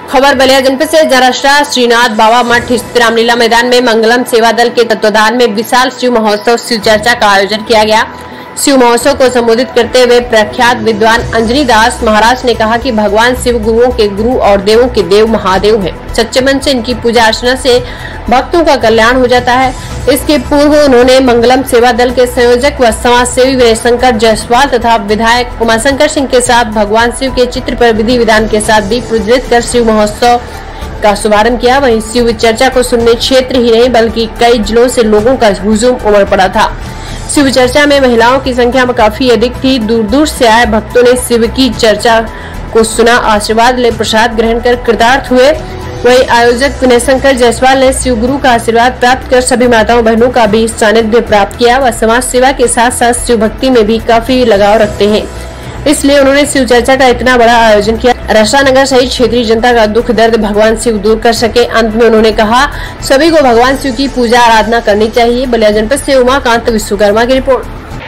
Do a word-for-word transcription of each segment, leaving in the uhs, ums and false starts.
खबर बलिया जनपद से जराशा श्रीनाथ बाबा मठ स्थित रामलीला मैदान में मंगलम सेवा दल के तत्वाधान में विशाल शिव महोत्सव शिव चर्चा का आयोजन किया गया। शिव महोत्सव को संबोधित करते हुए प्रख्यात विद्वान अंजनी दास महाराज ने कहा कि भगवान शिव गुरुओं के गुरु और देवों के देव महादेव हैं। सच्चे मन से इनकी पूजा अर्चना से भक्तों का कल्याण हो जाता है। इसके पूर्व उन्होंने मंगलम सेवा दल के संयोजक व समाज सेवी विनय शंकर जायसवाल तथा विधायक उमाशंकर सिंह के साथ भगवान शिव के चित्र पर विधि विधान के साथ दीप प्रज्वलित कर शिव महोत्सव का शुभारंभ किया। वहीं शिव चर्चा को सुनने क्षेत्र ही नहीं बल्कि कई जिलों से लोगों का हुजूम उमड़ पड़ा था। शिव चर्चा में महिलाओं की संख्या में काफी अधिक थी। दूर दूर से आए भक्तों ने शिव की चर्चा को सुना, आशीर्वाद ले प्रसाद ग्रहण कर कृतार्थ हुए। वहीं आयोजक विनय शंकर जायसवाल ने शिव गुरु का आशीर्वाद प्राप्त कर सभी माताओं बहनों का भी सानिध्य प्राप्त किया। वह समाज सेवा के साथ साथ शिव भक्ति में भी काफी लगाव रखते हैं, इसलिए उन्होंने शिव चर्चा का इतना बड़ा आयोजन किया। रसानगर सहित क्षेत्रीय जनता का दुख दर्द भगवान शिव दूर कर सके। अंत में उन्होंने कहा सभी को भगवान शिव की पूजा आराधना करनी चाहिए। बलिया जनपद से उमाकांत विश्वकर्मा की रिपोर्ट।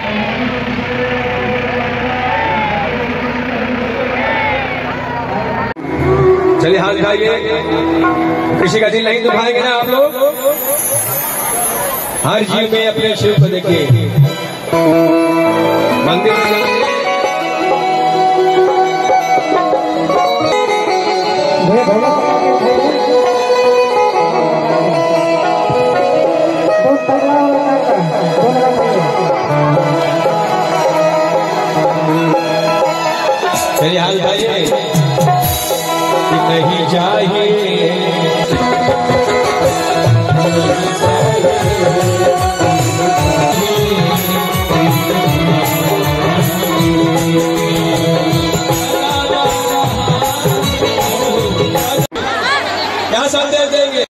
चलिए हाथ उठाइए, किसी का दिल नहीं दुखाएंगे ना आप लोग। हर जीव में अपने शिव को देखिए। मंदिर में चलिए हाथ उठाइए कि नहीं चाहिए। क्या संदेश देंगे?